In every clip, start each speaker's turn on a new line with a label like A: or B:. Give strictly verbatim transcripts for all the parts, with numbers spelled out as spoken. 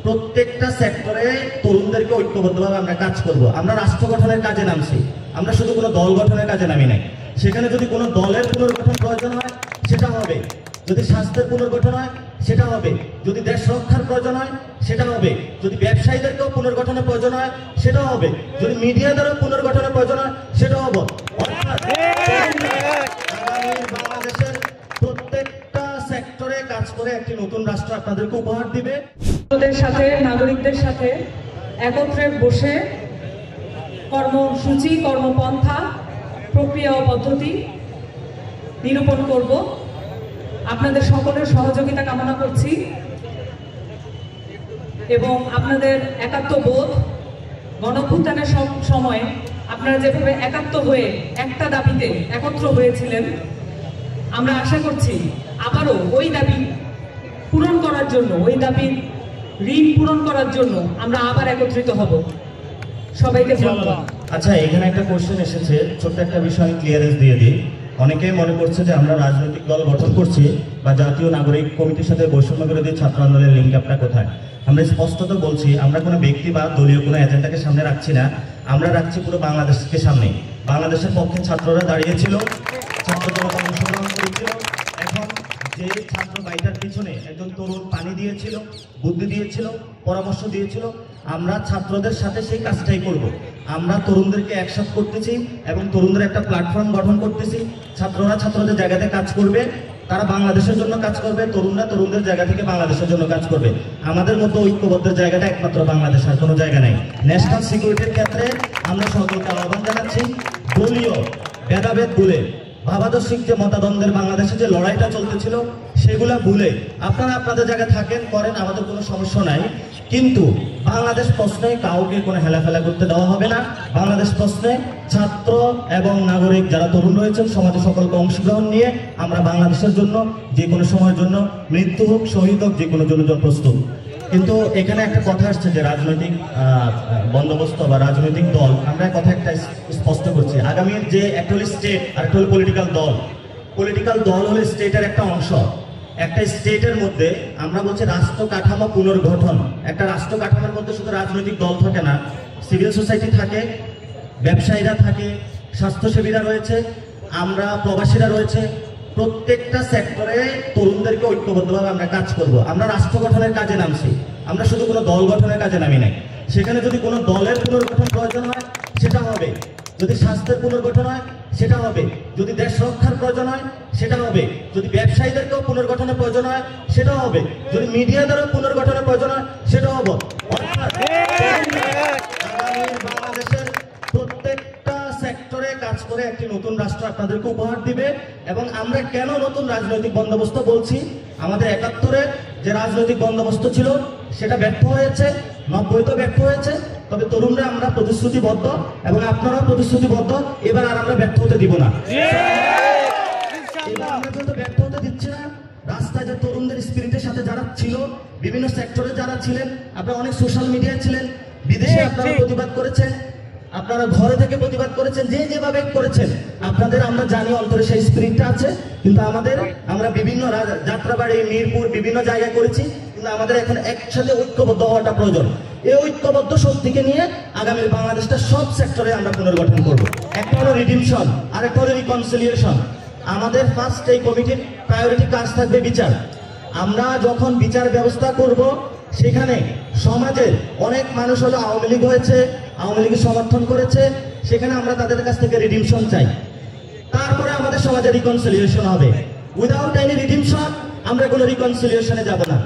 A: প্রত্যেকটা সেক্টরে তরুণদেরকে ঐক্যবদ্ধভাবে আমরা কাজ করব। আমরা রাষ্ট্র গঠনের কাজে নামছি, আমরা শুধু কোনো দল গঠনের কাজে নামি নাই। সেখানে যদি কোনো দলের পুনর্গঠন প্রয়োজন হয় সেটা হবে, যদি স্বাস্থ্যের পুনর্গঠন হয় সেটা হবে, যদি দেশ রক্ষার প্রয়োজন হয় সেটা হবে, যদি ব্যবসায়ীদেরকেও পুনর্গঠনের প্রয়োজন হয় সেটাও হবে, যদি মিডিয়াদেরও পুনর্গঠনের প্রয়োজন হয় সেটাও হবে। অর্থাৎ বাংলাদেশের প্রত্যেকটা সেক্টরে কাজ করে একটি নতুন রাষ্ট্র আপনাদেরকে উপহার দিবে।
B: সাথে নাগরিকদের সাথে একত্রে বসে কর্মসূচি, কর্মপন্থা, প্রক্রিয়া ও পদ্ধতি নিরূপণ করব। আপনাদের সকলের সহযোগিতা কামনা করছি এবং আপনাদের একাত্ম বোধ, গণঅভ্যুত্থানের সময় আপনারা যেভাবে একাত্ম হয়ে একটা দাবিতে একত্র হয়েছিলেন, আমরা আশা করছি আবারও ওই দাবি পূরণ করার জন্য, ওই দাবির ঋণ পূরণ করার জন্য আমরা আবার একত্রিত হব। সবাইকে ধন্যবাদ।
A: আচ্ছা, এখানে একটা কোশ্চেন এসেছে, ছোট্ট একটা বিষয় আমি ক্লিয়ারেন্স দিয়ে দিই। অনেকেই মনে করছে যে আমরা রাজনৈতিক দল গঠন করছি বা জাতীয় নাগরিক কমিটির সাথে বৈষম্য বিরোধী ছাত্র আন্দোলনের লিঙ্ক আপটা কোথায়। আমরা স্পষ্টত বলছি, আমরা কোনো ব্যক্তি বা দলীয় কোনো এজেন্ডাকে সামনে রাখছি না, আমরা রাখছি পুরো বাংলাদেশকে সামনে। বাংলাদেশের পক্ষে ছাত্ররা দাঁড়িয়েছিল, ছাত্র জনতা অংশগ্রহণ করেছিল। এখন যে ছাত্র বাইটার পিছনে একজন তরুণ পানি দিয়েছিল, বুদ্ধি দিয়েছিল, পরামর্শ দিয়েছিল, আমরা ছাত্রদের সাথে সেই কাজটাই করব। আমরা তরুণদেরকে একসাথ করতেছি এবং তরুণদের একটা প্ল্যাটফর্ম গঠন করতেছি। ছাত্ররা ছাত্রদের জায়গাতে কাজ করবে, তারা বাংলাদেশের জন্য কাজ করবে, তরুণরা তরুণদের জায়গা থেকে বাংলাদেশের জন্য কাজ করবে। আমাদের মতো ঐক্যবদ্ধের জায়গাটা একমাত্র বাংলাদেশ, আর কোনো জায়গা নেই। ন্যাশনাল সিকিউরিটির ক্ষেত্রে আমরা সকলকে আহ্বান জানাচ্ছি, দলীয় ভেদাভেদ ভুলে, ভাবাদর্শিক যে মতাদ্বন্দ্বের বাংলাদেশে যে লড়াইটা চলতেছিল সেগুলা ভুলে আপনারা আপনাদের জায়গায় থাকেন, করেন, আমাদের কোনো সমস্যা নাই। কিন্তু বাংলাদেশ প্রশ্নে কাউকে কোনো হেলাফেলা করতে দেওয়া হবে না। বাংলাদেশ প্রশ্নে ছাত্র এবং নাগরিক যারা তরুণ রয়েছেন সমাজে সকলকে অংশগ্রহণ নিয়ে আমরা বাংলাদেশের জন্য যে কোনো সময়ের জন্য মৃত্যু হোক, শহীদ হোক, যে কোনো জন্য প্রস্তুত। কিন্তু এখানে একটা কথা আসছে যে রাজনৈতিক বন্দোবস্ত বা রাজনৈতিক দল, আমরা কথা একটা স্পষ্ট করছি। আগামীর যে একটা হলো স্টেট আর একটা হলো পলিটিক্যাল দল। পলিটিক্যাল দল হলো স্টেটের একটা অংশ। একটা স্টেটের মধ্যে আমরা বলছি রাষ্ট্র কাঠামো পুনর্গঠন। একটা রাষ্ট্র কাঠামোর মধ্যে শুধু রাজনৈতিক দল থাকে না, সিভিল সোসাইটি থাকে, ব্যবসায়ীরা থাকে, স্বাস্থ্যসেবীরা রয়েছে, আমরা প্রবাসীরা রয়েছে। প্রত্যেকটা সেক্টরে তরুণদেরকে ঐক্যবদ্ধভাবে আমরা কাজ করব। আমরা রাষ্ট্র গঠনের কাজে নামছি, আমরা শুধু কোনো দল গঠনের কাজে নামি নাই। সেখানে যদি কোনো দলের পুনর্গঠন প্রয়োজন হয় সেটা হবে, যদি স্বাস্থ্যের পুনর্গঠন হয় সেটা হবে, যদি দেশ রক্ষার প্রয়োজন হয় সেটা হবে, যদি ব্যবসায়ীদেরকেও পুনর্গঠনের প্রয়োজন হয় সেটাও হবে, যদি মিডিয়াদেরও পুনর্গঠনের প্রয়োজন হয় সেটাও হবে। অর্থাৎ বাংলাদেশের প্রত্যেকটা সেক্টরে কাজ করে একটি নতুন রাষ্ট্র আপনাদেরকে উপহার দিবে। এবং আমরা কেন নতুন রাজনৈতিক বন্দোবস্ত বলছি, আমাদের একাত্তরে যে রাজনৈতিক বন্দোবস্ত ছিল সেটা ব্যর্থ হয়েছে, নব্বই তো ব্যর্থ হয়েছে। তবে তরুণরা আমরা প্রতিশ্রুতিবদ্ধ এবং আপনারাও প্রতিশ্রুতিবদ্ধ, এবার আর আমরা ব্যর্থ হতে দিব না। এবার আমরা যেহেতু ব্যর্থ হতে দিচ্ছি না, রাস্তায় যে তরুণদের স্পিরিটের সাথে যারা ছিল, বিভিন্ন সেক্টরে যারা ছিলেন, আপনারা অনেক সোশ্যাল মিডিয়ায় ছিলেন, বিদেশে আপনারা প্রতিবাদ করেছেন, আপনারা ঘরে থেকে প্রতিবাদ করেছেন, যে যেভাবে করেছেন, আপনাদের আমরা জানি অন্তরে সেই স্পিরিটটা আছে। কিন্তু আমাদের আমরা বিভিন্ন যাত্রাবাড়ি, মিরপুর, বিভিন্ন জায়গায় করেছি, কিন্তু আমাদের এখন একসাথে ঐক্যবদ্ধ হওয়াটা প্রয়োজন। এই ঐক্যবদ্ধ শক্তিকে নিয়ে আগামী বাংলাদেশটা সব সেক্টরে আমরা পুনর্গঠন করব। একটা হলো রিডিমশন, আর একটা হলো রিকনসিলিয়েশন। আমাদের ফার্স্ট এই কমিটির প্রায়োরিটি কাজ থাকবে বিচার। আমরা যখন বিচার ব্যবস্থা করব, সেখানে সমাজের অনেক মানুষ হলো আওয়ামী লীগ হয়েছে, আওয়ামী লীগের সমর্থন করেছে, সেখানে আমরা তাদের কাছ থেকে রিডিমশন চাই। তারপরে আমাদের সমাজে রিকনসিলিয়েশন হবে। উইদাউট এনি রিডিমশন আমরা কোনো রিকনসিলিয়েশনে যাব না।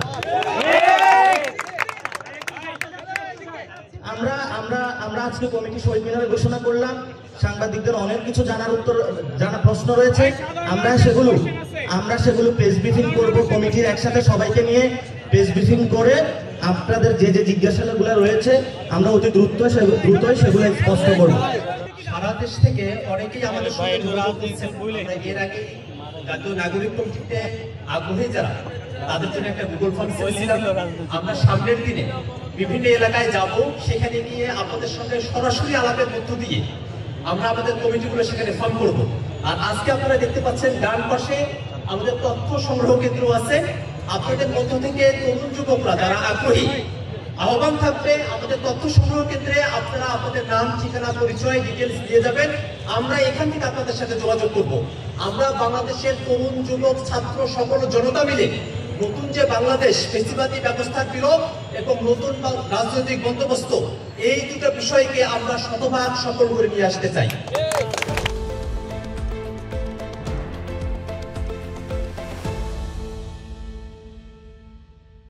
A: আমরা আমরা আমরা আজকে কমিটি শহীদ মিনারে ঘোষণা করলাম। সাংবাদিকদের অনেক কিছু জানার উত্তর জানা প্রশ্ন রয়েছে, আমরা সেগুলো আমরা সেগুলো প্রেস ব্রিফিং করব। কমিটির একসাথে সবাইকে নিয়ে প্রেস ব্রিফিং করে আপনাদের যে যে জিজ্ঞাসাগুলো রয়েছে আমরা অতি দ্রুত দ্রুতই সেগুলো স্পষ্ট করব।
C: সারা দেশ থেকে অনেকেই আমাদের সঙ্গে যোগাযোগ দিচ্ছেন। এর আগে জাতীয় নাগরিক কমিটিতে আগ্রহী যারা, তাদের জন্য একটা গুগল ফর্ম করেছিলাম। আমরা সামনের দিনে বিভিন্ন এলাকায় যাব, সেখানে গিয়ে আপনাদের সঙ্গে সরাসরি আলাপের মধ্য দিয়ে আমরা আমাদের কমিটিগুলো সেখানে ফর্ম করব। আর আজকে আপনারা দেখতে পাচ্ছেন ডান পাশে আমাদের তথ্য সংগ্রহ কেন্দ্র আছে। আপনাদের মধ্য থেকে তরুণ যুবকরা যারা আগ্রহী, আহ্বান থাকবে আমাদের তথ্য সংগ্রহ কেন্দ্রে আপনারা আপনাদের নাম, ঠিকানা, পরিচয়, ডিটেলস দিয়ে যাবেন। আমরা এখান থেকে আপনাদের সাথে যোগাযোগ করব। আমরা বাংলাদেশের তরুণ, যুবক, ছাত্র, সকল জনতা মিলে নতুন যে বাংলাদেশ, ফেসিবাদী ব্যবস্থার বিলোপ এবং নতুন রাজনৈতিক বন্দোবস্ত, এই দুটো বিষয়কে আমরা শতভাগ সফল করে নিয়ে আসতে চাই।